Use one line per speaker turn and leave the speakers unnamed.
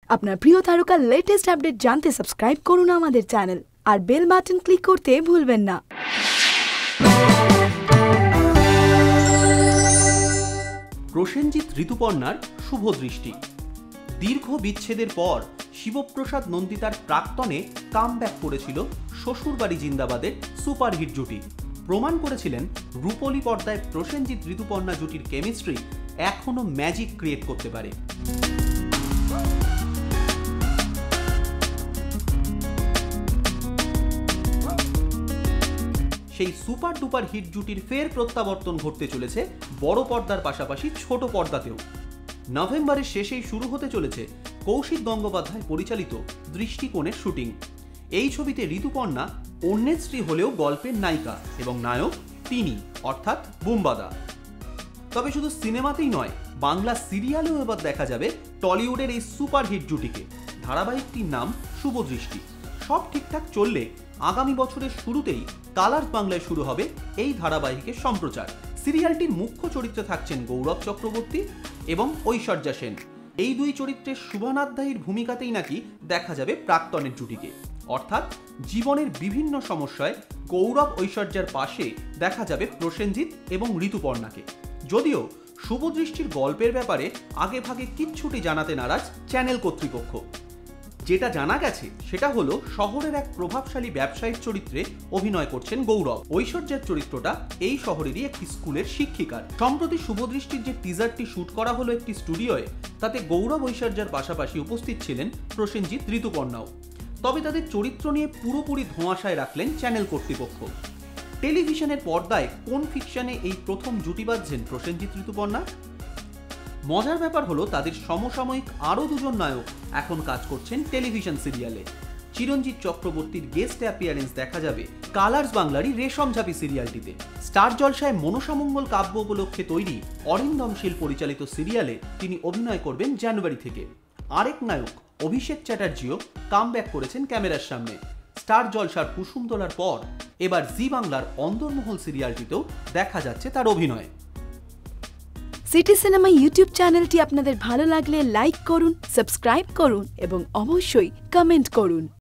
আপনার প্রিয় তারকার লেটেস্ট আপডেট জানতে সাবস্ক্রাইব করুন আমাদের চ্যানেল আর বেল বাটন ক্লিক করতে ভুলবেন না।
প্রসেনজিৎ ঋতুপর্ণার শুভ দৃষ্টি। দীর্ঘ বিচ্ছেদের পর শিবপ্রসাদ নন্দিতার প্রাক্তনে কামব্যাক করেছিল শ্বশুরবাড়ি জিন্দাবাদের সুপারহিট জুটি। প্রমাণ করেছিলেন রূপলী পর্দায় প্রসেনজিৎ ঋতুপর্ণা জুটির কেমিস্ট্রি এখনো ম্যাজিক ক্রিয়েট করতে পারে। সেই সুপার ডুপার হিট জুটির ফের প্রত্যাবর্তন ঘটতে চলেছে বড় পর্দার পাশাপাশি ছোট পর্দাতেও। নভেম্বরের শেষেই শুরু হতে চলেছে কৌশিক গঙ্গোপাধ্যায় পরিচালিত দৃষ্টিকোণের শুটিং। এই ছবিতে ঋতুপর্ণা অন্যের স্ত্রী হলেও গল্পের নায়িকা এবং নায়ক তিনি, অর্থাৎ বুম্বাদা। তবে শুধু সিনেমাতেই নয়, বাংলা সিরিয়ালেও এবার দেখা যাবে টলিউডের এই সুপার হিট জুটিকে। ধারাবাহিকটির নাম শুভ দৃষ্টি। সব ঠিকঠাক চললে আগামী বছরের শুরুতেই কালার্স বাংলায় শুরু হবে এই ধারাবাহিকের সম্প্রচার। সিরিয়ালটির মুখ্য চরিত্রে থাকছেন গৌরব চক্রবর্তী এবং ঐশ্বর্যা সেন। এই দুই চরিত্রের শুভানাধ্যায়ীর ভূমিকাতেই নাকি দেখা যাবে প্রাক্তনের জুটিকে, অর্থাৎ জীবনের বিভিন্ন সমস্যায় গৌরব ঐশ্বর্যার পাশে দেখা যাবে প্রসেনজিৎ এবং ঋতুপর্ণাকে। যদিও শুভদৃষ্টির গল্পের ব্যাপারে আগে ভাগে কিচ্ছুটি জানাতে নারাজ চ্যানেল কর্তৃপক্ষ। যেটা জানা গেছে সেটা হলো শহরের এক প্রভাবশালী ব্যবসায়ীর চরিত্রে অভিনয় করছেন গৌরব। ঐশ্বর্যার চরিত্রটা এই শহরেরই একটি স্কুলের শিক্ষিকার। সম্প্রতি শুভদৃষ্টির যে টিজারটি শুট করা হলো একটি স্টুডিওয়ে, তাতে গৌরব ঐশ্বর্যার পাশাপাশি উপস্থিত ছিলেন প্রসেনজিৎ ঋতুপর্ণাও। তবে তাদের চরিত্র নিয়ে পুরোপুরি ধোঁয়াশায় রাখলেন চ্যানেল কর্তৃপক্ষ। টেলিভিশনের পর্দায় কোন ফিকশনে এই প্রথম জুটি বাঁধছেন প্রসেনজিৎ ঋতুপর্ণা? মজার ব্যাপার হলো তাদের সমসাময়িক আরও দুজন নায়ক এখন কাজ করছেন টেলিভিশন সিরিয়ালে। চিরঞ্জিত চক্রবর্তীর গেস্ট অ্যাপিয়ারেন্স দেখা যাবে কালার্স বাংলারই রেশম ঝাঁপি সিরিয়ালটিতে। স্টার জলসায় মনসামঙ্গল কাব্য উপলক্ষে তৈরি অরিন্দম শীল পরিচালিত সিরিয়ালে তিনি অভিনয় করবেন জানুয়ারি থেকে। আরেক নায়ক অভিষেক চ্যাটার্জিও কামব্যাক করেছেন ক্যামেরার সামনে। স্টার জলসার কুসুমতলার পর এবার জি বাংলার অন্দরমহল সিরিয়ালটিতেও দেখা যাচ্ছে তার অভিনয়।
সিটি সিনেমা ইউটিউব চ্যানেলটি আপনাদের ভালো লাগলে লাইক করুন, সাবস্ক্রাইব করুন এবং অবশ্যই কমেন্ট করুন।